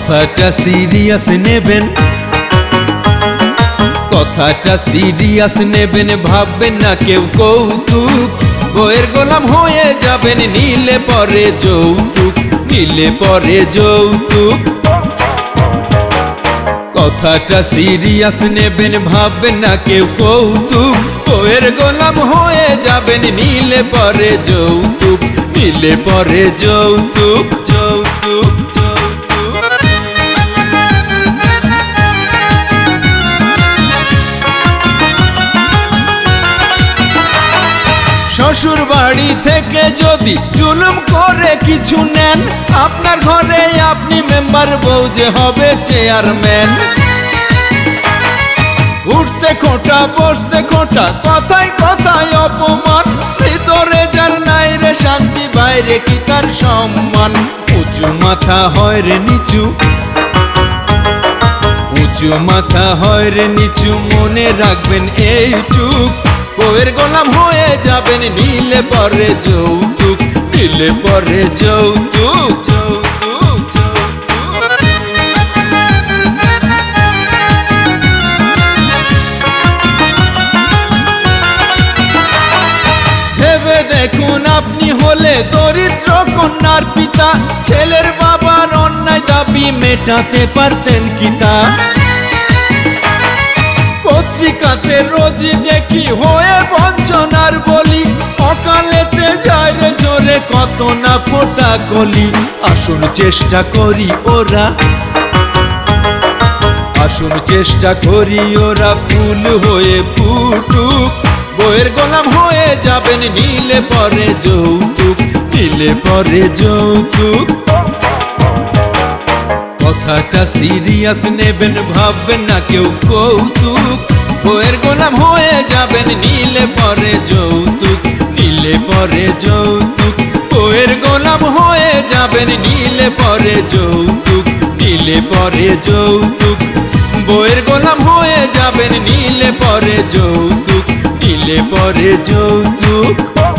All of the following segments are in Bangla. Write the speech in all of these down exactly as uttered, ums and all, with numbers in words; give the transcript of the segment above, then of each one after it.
কথাটা সিরিয়াস নেবেন, কথাটা সিরিয়াস নেবেন, ভাববেন না কেউ কৌতুক। বইয়ের গোলাম হয়ে যাবেন, নিলে পরে যৌতুক, নিলে পরে যৌতুক। কথাটা সিরিয়াস নেবেন, ভাববেন না কেউ কৌতুক। বইয়ের গোলাম হয়ে যাবেন, নিলে পরে যৌতুক, নিলে পরে যৌতুক, যৌতুক, যৌতুক। শ্বশুর বাড়ি থেকে যদি জুলুম করে কিছু নেন, আপনার ঘরে আপনি মেম্বার, বউ যে হবে চেয়ারম্যান। উঠতে খোঁটা বসতে খোঁটা, কথায় কথায় অপমান, ভিতরে যার নাই রে শান্তি, বাইরে কি তার সম্মান। উঁচু মাথা হয় রে নিচু, উঁচু মাথা হয় রে নিচু, মনে রাখবেন এইটুক। বউয়ের গোলাম হয়ে যাবেন, নিলে পরে যৌতুক, নিলে পরে যৌতুক, যৌতুক, যৌতুক। ভেবে দেখুন আপনি হলে দরিদ্র কন্যার পিতা, ছেলের বাবার অন্যায় দাবি মেটাতে পারতেন কি তা? পত্রিকাতে রোজ দেখি হয়ে বঞ্চনার বলি, অকালেতে যায় রে জোরে কত না ফোটা কলি। আসুন চেষ্টা করি ওরা, আসুন চেষ্টা করি ওরা, ফুল হয়ে ফুটুক। বইয়ের গোলাম হয়ে যাবেন, নিলে পরে যৌতুক, নিলে পরে যৌতুক। কথাটা সিরিয়াস নেবেন, ভাববেন না কেউ কৌতুক। বইয়ের গোলাম হয়ে যাবেন, নিলে পরে যৌতুক, নিলে পরে যৌতুক। বইয়ের গোলাম হয়ে যাবেন, নিলে পরে যৌতুক, নিলে পরে যৌতুক। বইয়ের গোলাম হয়ে যাবেন, নিলে পরে যৌতুক, নিলে পরে যৌতুক।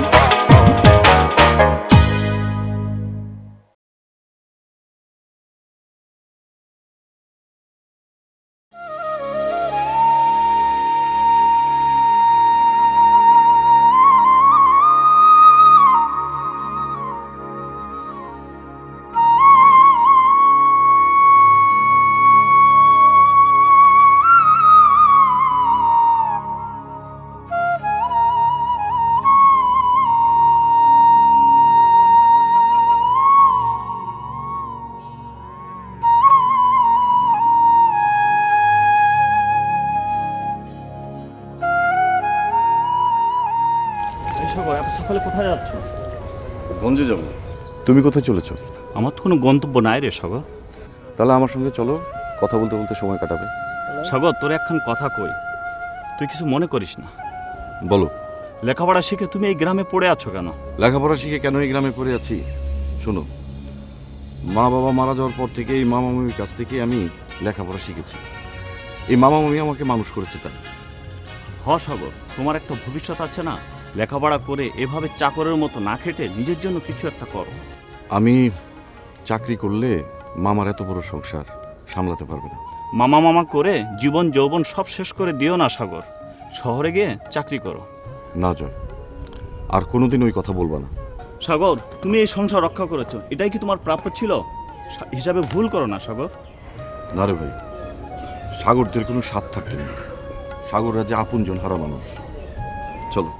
সকালে কোথায় যাচ্ছ? গঞ্জে যাব। তুমি কোথায় চলেছো? আমার তো কোনো গন্তব্য নাই রে সাগর। তাহলে আমার সঙ্গে চলো, কথা বলতে বলতে সময় কাটাবে। সাগর, তোর একখান কথা কই, তুই কিছু মনে করিস না? বলো। লেখাপড়া শিখে তুমি এই গ্রামে পড়ে আছো কেন? লেখাপড়া শিখে কেন এই গ্রামে পড়ে আছি? শোনো, মা বাবা মারা যাওয়ার পর থেকে এই মামা মামির কাছ থেকে আমি লেখাপড়া শিখেছি। এই মামা মামি আমাকে মানুষ করেছে। তাই হ সাগর, তোমার একটা ভবিষ্যৎ আছে না? লেখাপড়া করে এভাবে চাকরের মতো না খেটে নিজের জন্য কিছু একটা করো। আমি চাকরি করলে মামার এত বড় সংসার সামলাতে পারবে না। মামা মামা করে জীবন যৌবন সব শেষ করে দিও না সাগর, শহরে গিয়ে চাকরি করো। না জয়, আর কোনোদিন ওই কথা বলবা না। সাগর, তুমি এই সংসার রক্ষা করেছো, এটাই কি তোমার প্রাপ্য ছিল? হিসাবে ভুল করো না সাগর। না রে ভাই, সাগরদের কোনো স্বাদ থাকতে নেই। সাগররা যে আপনজন হারা মানুষ। চলো।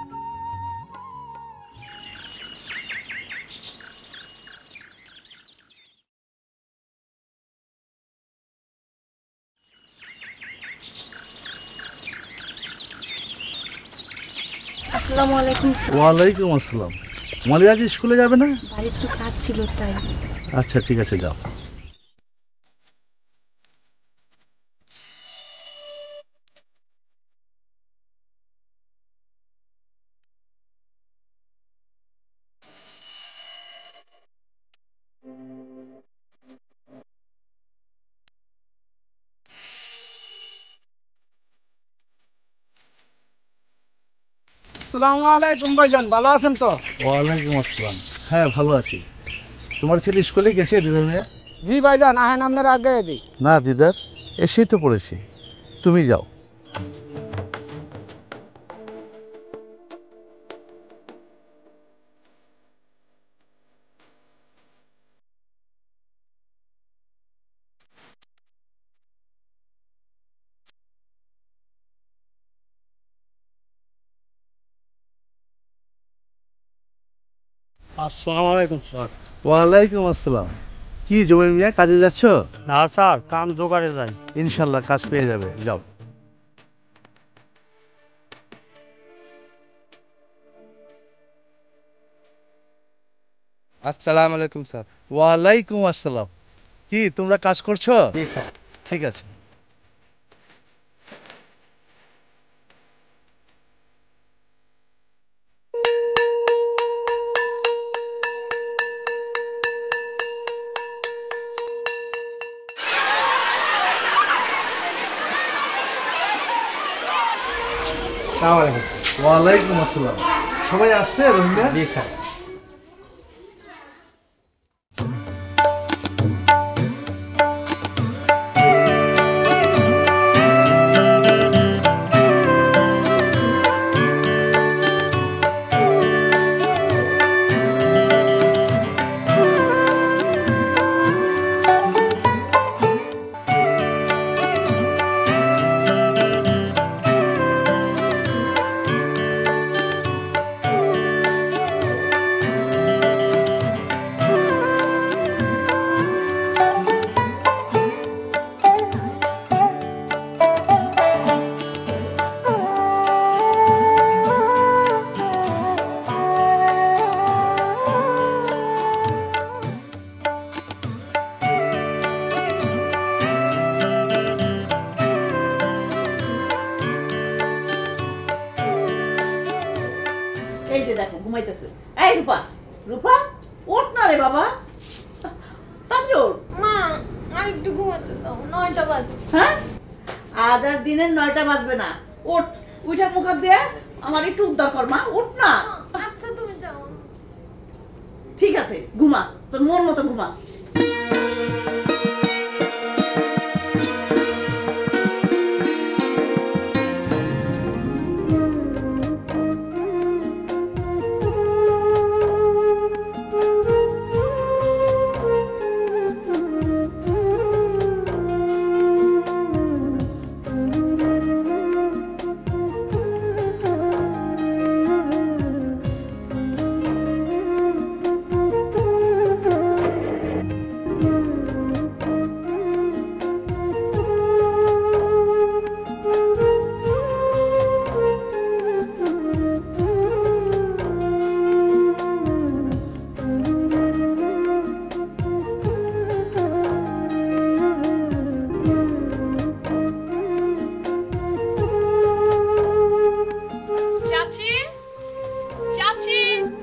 আসসালামু আলাইকুম। ওয়ালাইকুম আসসালাম। মালি আজ স্কুলে যাবে না? বাড়িতে একটু কাজ ছিল তাই। আচ্ছা ঠিক আছে, যাও। আসসালামু আলাইকুম ভাইজান, ভালো আছেন তো? ওয়ালাইকুম আসসালাম। হ্যাঁ ভালো আছি। তোমার ছেলে স্কুলে গেছে? জি ভাইজান, আহেন আপনার আগে দিই। না দিদার, এসেই তো পড়েছি, তুমি যাও। আসসালামু আলাইকুম স্যার। ওয়ালাইকুম আসসালাম। কি জমির মিয়া, কাজে যাচ্ছ? না স্যার, কাম জোগাড়ে যাই। ইনশাল্লাহ কাজ পেয়ে যাবে, যাও। আসসালামু আলাইকুম স্যার। ওয়ালাইকুম আসসালাম। কি তোমরা কাজ করছো? জি স্যার। ঠিক আছে। আসসালামু আলাইকুম। ওয়ালাইকুম আসসালাম। সবাই আসছে রহিমা? জি স্যার। এই যে দেখো ঘুমাইতেছে। এই রূপা, রূপা ওঠ না রে বাবা, তাড়াতাড়ি ওঠ। মা আর একটু ঘুমাতে দাও, নয়টা বাজে। হ্যাঁ, আজ আর দিনের নয়টা বাজবে না। ওঠ, উঠে মুখ হাত দিয়ে আমার একটু উদ্ধার কর মা, ওঠ না। আচ্ছা তুমি যাও। ঠিক আছে, ঘুমা, তোর মন মতো ঘুমা। চাচি, চাচি,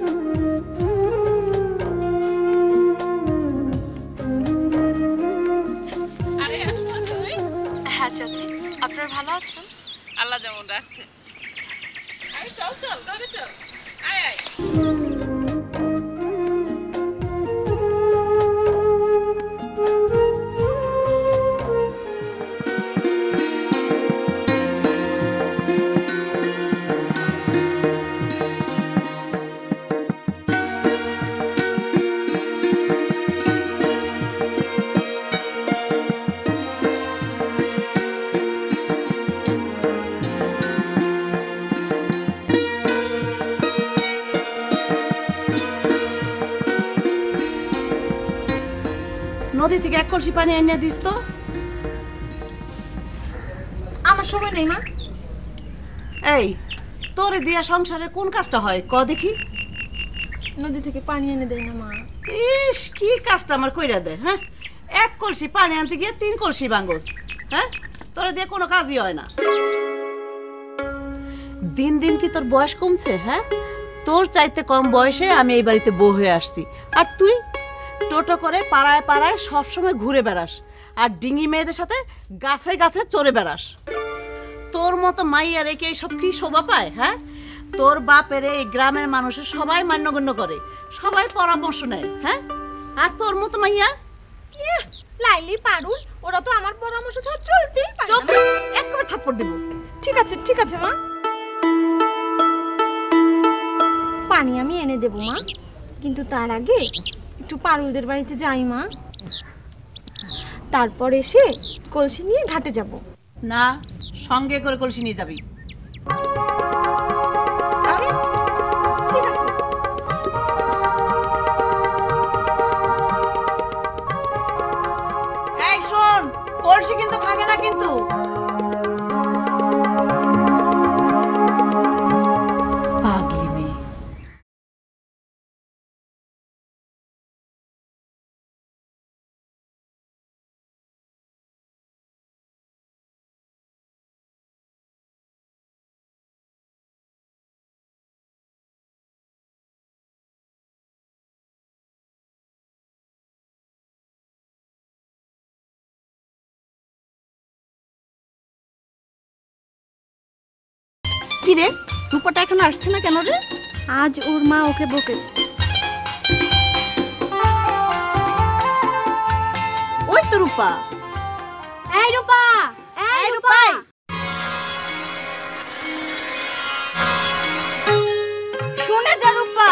আরে আসো তুই। হ্যাঁ চাচি, আপনারা ভালো আছেন? আল্লাহ যেমন রাখছে। আরে চল চল, ঘরে চল। আয় আয়। নদী থেকে এক কলসি পানি এনে দিস তো। আমার সময় নেই মা। এই তোরে দিয়া সংসারে কোন কাজটা হয় ক দেখি। নদী থেকে পানি এনে দেয় না মা। ইস, কি কাজটা আমার কইরা দে। হ্যাঁ, এক কলসি পানি আনতে গিয়ে তিন কলসি ভাঙ্গস। হ্যাঁ, তোরে দিয়ে কোনো কাজই হয় না। দিন দিন কি তোর বয়স কমছে? হ্যাঁ, তোর চাইতে কম বয়সে আমি এই বাড়িতে বউ হয়ে আসছি, আর তুই টোটো করে পাড়ায় পাড়ায় সবসময় ঘুরে বেড়াস, আর ডিঙি মেয়েদের সাথে গাছে গাছে চড়ে বেড়াস। তোর মতো মাইয়া রেখে এইসব কি শোভা পায়? হ্যাঁ, তোর বাপের এই গ্রামের মানুষের সবাই মান্যগণ্য করে, সবাই পরামর্শ নেয়। হ্যাঁ, আর তোর মতো মাইয়া লাইলি পারুল ওরা তো আমার পরামর্শ ছাড়া চলতেই পারে চুপ না। একবার থাপ্পড় দেব। ঠিক আছে ঠিক আছে মা, পানি আমি এনে দেব মা, কিন্তু তার আগে একটু পারুলদের বাড়িতে যাই মা, তারপর এসে কলসি নিয়ে ঘাটে যাব। না, সঙ্গে করে কলসি নিয়ে যাবি। আরে, ঠিক আছে। এই শোন, কলসি কিন্তু ভাঙে না কিন্তু। পাগলি মেয়ে। কি রে, রূপাটা এখন আসছে না কেন রে? আজ ওর মা ওকে বকেছে। ওই তো রূপা। এই রূপা, এই রূপা, শুনে যা রূপা।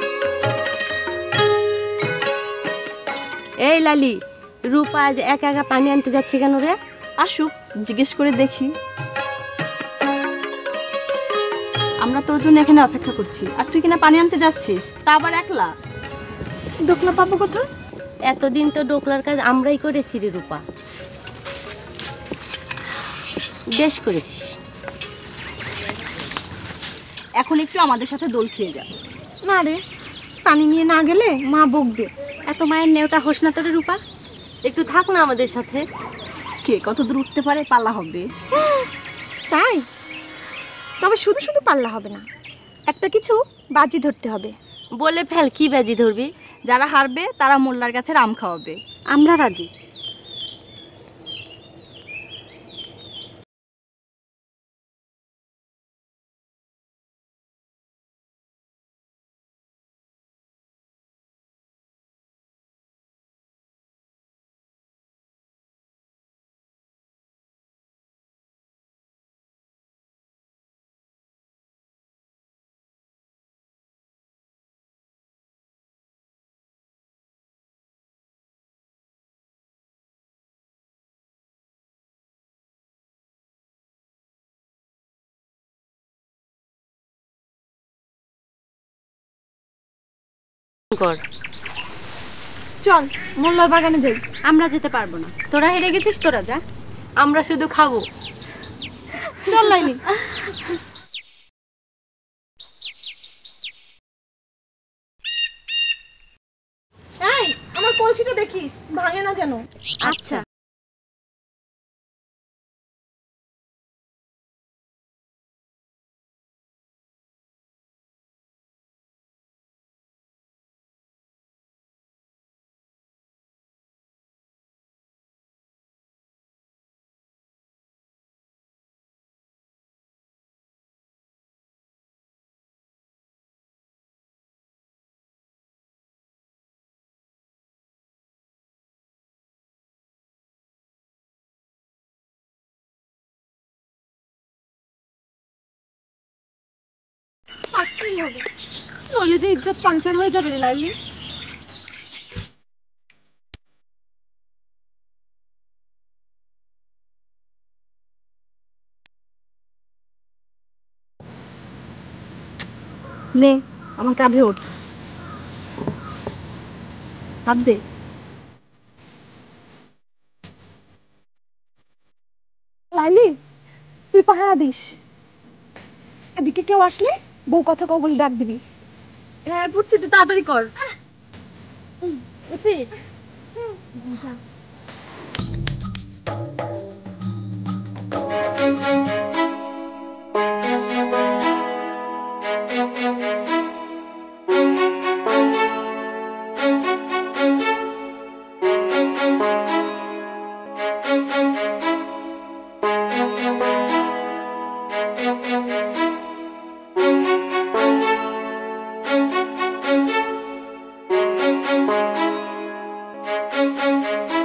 এই লালি, রূপা আজ একা একা পানি আনতে যাচ্ছে কেন রে? আসুক, জিজ্ঞেস করে দেখি। আমরা তোর জন্য এখানে অপেক্ষা করছি, আর তুই কিনা পানি আনতে যাচ্ছিস, তা আবার একলা। দোকলা পাবো কোথায়? এতদিন তো ডোকলার কাজ আমরাই করেছি রে রূপা। বেশ করেছিস। এখন একটু আমাদের সাথে দোল খেয়ে যা। না রে, পানি নিয়ে না গেলে মা বকবে। এত মায়ের নেওটা হোস না তোরে রূপা, একটু থাক না আমাদের সাথে। কে কত দূর উঠতে পারে, পালা হবে। তাই? তবে শুধু শুধু পাল্লা হবে না, একটা কিছু বাজি ধরতে হবে। বলে ফেল, কি বাজি ধরবি? যারা হারবে তারা মোল্লার গাছের আম খাওয়াবে। আমরা রাজি। কর, চল মোল্লার বাগানে যাই। আমরা যেতে পারবো না, তোরা হেরে গেছিস, তোরা যা, আমরা শুধু খাবো। চল লাইলি। এই, আমার কলসিটা দেখিস, ভাঙে না যেন। আচ্ছা। পারতেই হবে, নইলে যে ইজ্জত পাংচার হয়ে যাবে রে লাইলি। নে আমার কাঁধে ওঠ, হাত দে। লাইলি, তুই পাহারা দিস, এদিকে কেউ আসলে বউ কথা কও বলে ডাক দিবি। হ্যাঁ বুঝছি, তুই তাড়াতাড়ি কর। বুঝছিস? Thank you.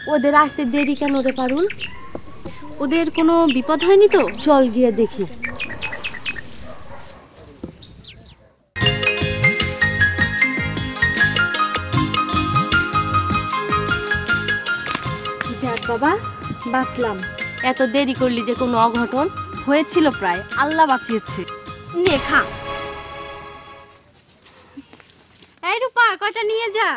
ওদের আসতে দেরি কেন রে পারুল? ওদের কোনো বিপদ হয়নি তো? চল গিয়ে দেখি। যাক বাবা, বাঁচলাম। এত দেরি করলি যে কোনো অঘটন হয়েছিল প্রায়, আল্লাহ বাঁচিয়েছে। নিয়ে খা। এই রূপা, কটা নিয়ে যা।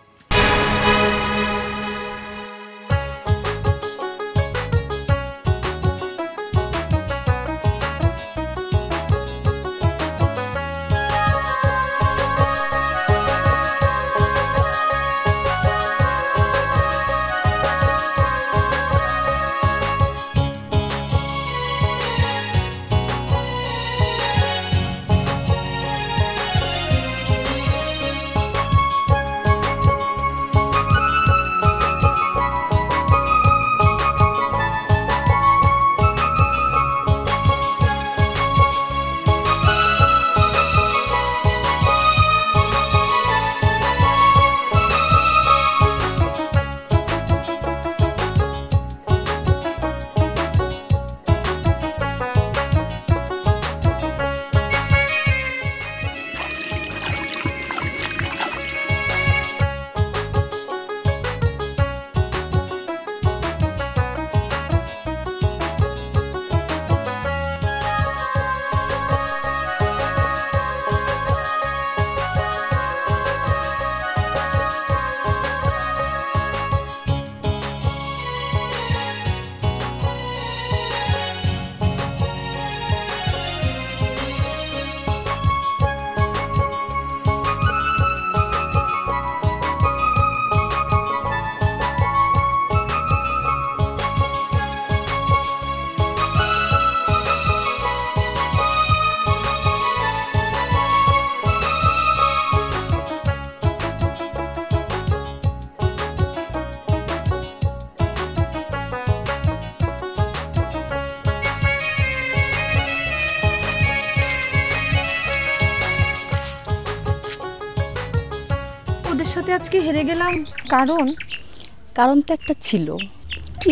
সাথে আজকে হেরে গেলাম, কারণ কারণ তো একটা ছিল। কি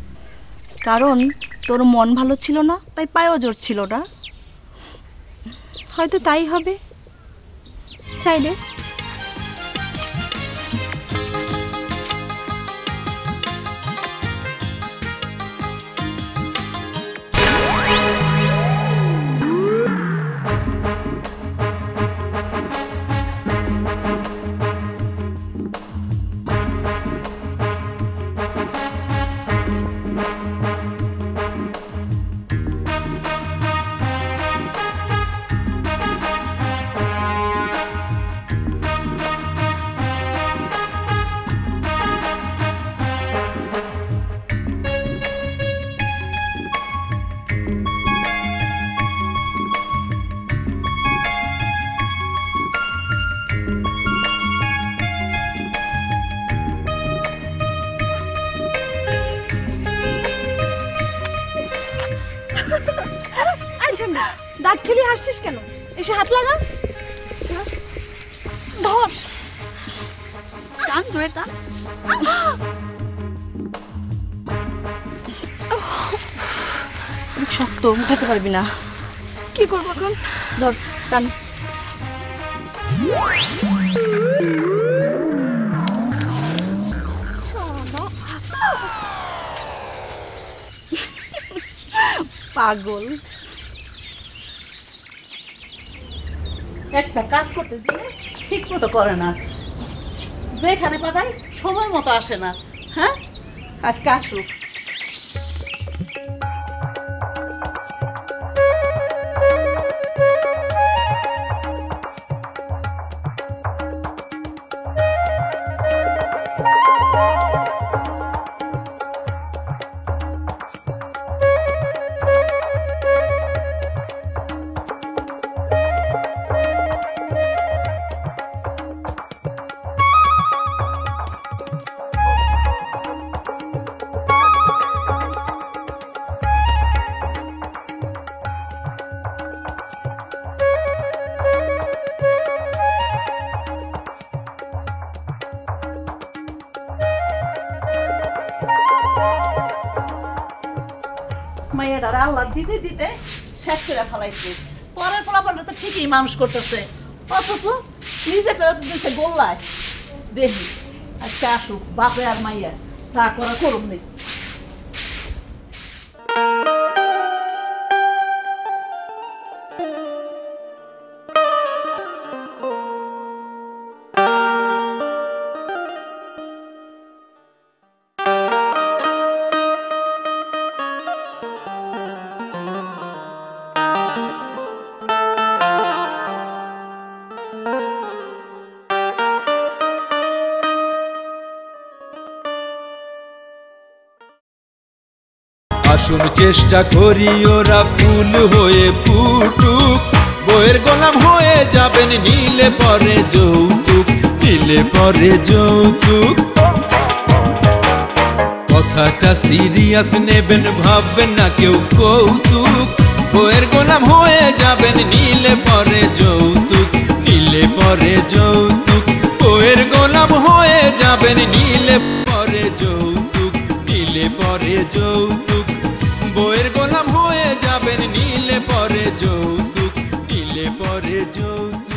কারণ? তোর মন ভালো ছিল না, তাই পায়েও জোর ছিল না। হয়তো তাই হবে। চাইলে দাঁত খেলি হাসছিস কেন? এসে হাত লাগা, ধর, টান জোরে টান। শক্ত, উঠাতে পারবি না। কি করবো এখন? ধর, টান। পাগল। একটা কাজ করতে দিলে ঠিক মতো করে না, যেখানে পাঠায় সময় মতো আসে না। হ্যাঁ, আজকে আসুক। মাইয়াটার আল্লাহ দিতে দিতে শেষ করে ফেলাইছে। পরের পোলাপানটা তো ঠিকই মানুষ করতেছে, অথচ নিজেটা তো দিচ্ছে গোল্লায়। দেখি আজকে আসুক বাপে আর মাইয়া, চা করা করুন নেই। আসুন চেষ্টা করি ওরা ফুল হয়ে ফুটুক, বইয়ের গোলাম হয়ে যাবেন নিলে পরে যৌতুক, নিলে পরে যৌতুক। কথাটা সিরিয়াস নেবেন, ভাববেন না কেউ কৌতুক, বইয়ের গোলাম হয়ে যাবেন নিলে পরে যৌতুক, নিলে পরে যৌতুক, বইয়ের গোলাম হয়ে যাবেন নিলে পরে যৌতুক, নিলে পরে যৌতুক, বইয়ের গোলাম হয়ে যাবেন নিলে পরে যৌতুক, নিলে পরে যৌতুক।